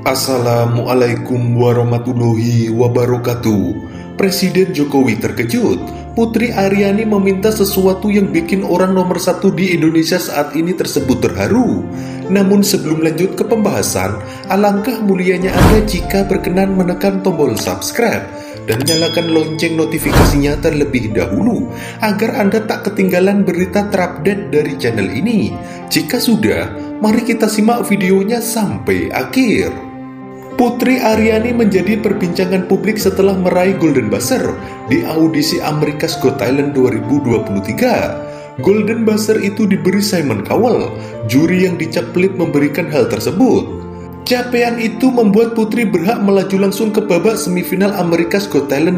Assalamualaikum warahmatullahi wabarakatuh. Presiden Jokowi terkejut. Putri Aryani meminta sesuatu yang bikin orang nomor satu di Indonesia saat ini tersebut terharu. Namun sebelum lanjut ke pembahasan, alangkah mulianya Anda jika berkenan menekan tombol subscribe dan nyalakan lonceng notifikasinya terlebih dahulu agar Anda tak ketinggalan berita terupdate dari channel ini. Jika sudah, mari kita simak videonya sampai akhir. Putri Aryani menjadi perbincangan publik setelah meraih Golden Buzzer di audisi America's Got Talent 2023. Golden Buzzer itu diberi Simon Cowell, juri yang dicap pelit memberikan hal tersebut. Capaian itu membuat Putri berhak melaju langsung ke babak semifinal America's Got Talent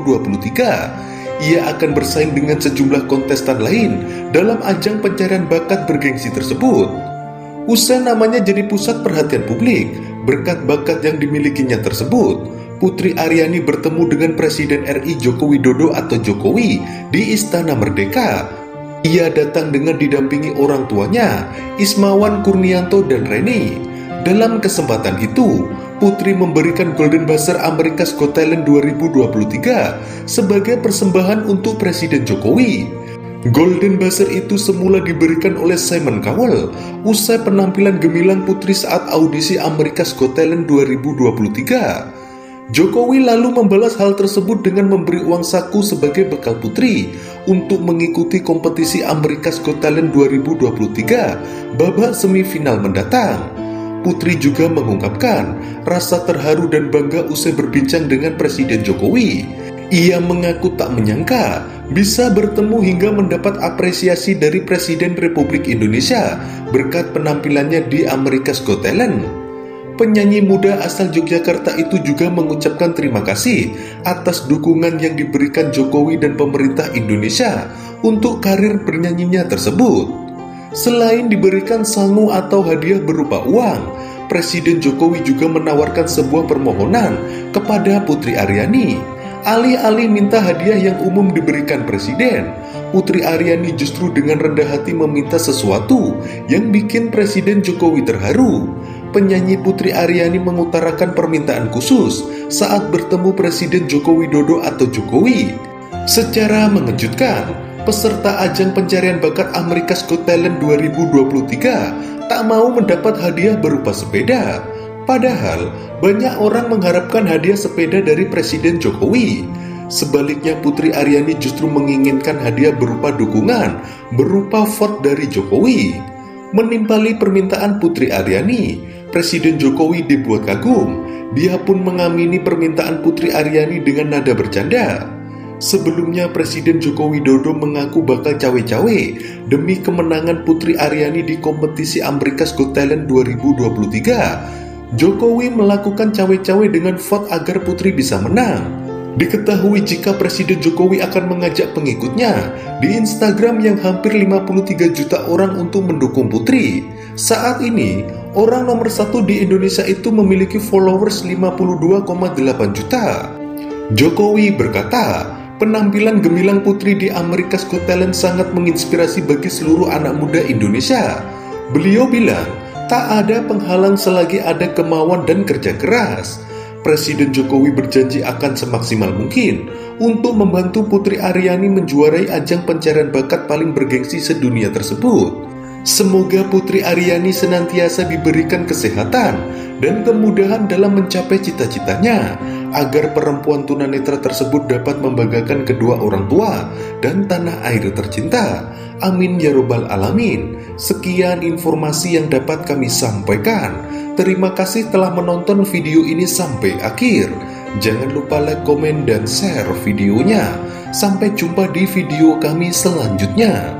2023. Ia akan bersaing dengan sejumlah kontestan lain dalam ajang pencarian bakat bergengsi tersebut. Usai namanya jadi pusat perhatian publik berkat bakat yang dimilikinya tersebut, Putri Aryani bertemu dengan Presiden RI Joko Widodo atau Jokowi di Istana Merdeka. Ia datang dengan didampingi orang tuanya, Ismawan Kurnianto dan Reni. Dalam kesempatan itu, Putri memberikan Golden Buzzer America's Got Talent 2023 sebagai persembahan untuk Presiden Jokowi. Golden Buzzer itu semula diberikan oleh Simon Cowell usai penampilan gemilang Putri saat audisi America's Got Talent 2023. Jokowi lalu membalas hal tersebut dengan memberi uang saku sebagai bekal Putri untuk mengikuti kompetisi America's Got Talent 2023 babak semifinal mendatang. Putri juga mengungkapkan rasa terharu dan bangga usai berbincang dengan Presiden Jokowi. Ia mengaku tak menyangka bisa bertemu hingga mendapat apresiasi dari Presiden Republik Indonesia berkat penampilannya di America's Got Talent. Penyanyi muda asal Yogyakarta itu juga mengucapkan terima kasih atas dukungan yang diberikan Jokowi dan pemerintah Indonesia untuk karir bernyanyinya tersebut. Selain diberikan sangu atau hadiah berupa uang, Presiden Jokowi juga menawarkan sebuah permohonan kepada Putri Aryani. Alih-alih minta hadiah yang umum diberikan Presiden, Putri Aryani justru dengan rendah hati meminta sesuatu yang bikin Presiden Jokowi terharu. Penyanyi Putri Aryani mengutarakan permintaan khusus saat bertemu Presiden Joko Widodo atau Jokowi. Secara mengejutkan, peserta ajang pencarian bakat America's Got Talent 2023 tak mau mendapat hadiah berupa sepeda. Padahal, banyak orang mengharapkan hadiah sepeda dari Presiden Jokowi. Sebaliknya, Putri Aryani justru menginginkan hadiah berupa dukungan, berupa vote dari Jokowi. Menimpali permintaan Putri Aryani, Presiden Jokowi dibuat kagum. Dia pun mengamini permintaan Putri Aryani dengan nada bercanda. Sebelumnya, Presiden Joko Widodo mengaku bakal cawe-cawe demi kemenangan Putri Aryani di kompetisi America's Got Talent 2023. Jokowi melakukan cawe-cawe dengan vote agar Putri bisa menang. Diketahui jika Presiden Jokowi akan mengajak pengikutnya di Instagram yang hampir 53 juta orang untuk mendukung Putri. Saat ini, orang nomor satu di Indonesia itu memiliki followers 52,8 juta. Jokowi berkata, penampilan gemilang Putri di America's Got Talent sangat menginspirasi bagi seluruh anak muda Indonesia. Beliau bilang, tak ada penghalang selagi ada kemauan dan kerja keras. Presiden Jokowi berjanji akan semaksimal mungkin untuk membantu Putri Aryani menjuarai ajang pencarian bakat paling bergengsi sedunia tersebut. Semoga Putri Aryani senantiasa diberikan kesehatan dan kemudahan dalam mencapai cita-citanya, agar perempuan tunanetra tersebut dapat membanggakan kedua orang tua dan tanah air tercinta. Amin ya robbal alamin. Sekian informasi yang dapat kami sampaikan. Terima kasih telah menonton video ini sampai akhir. Jangan lupa like, komen, dan share videonya. Sampai jumpa di video kami selanjutnya.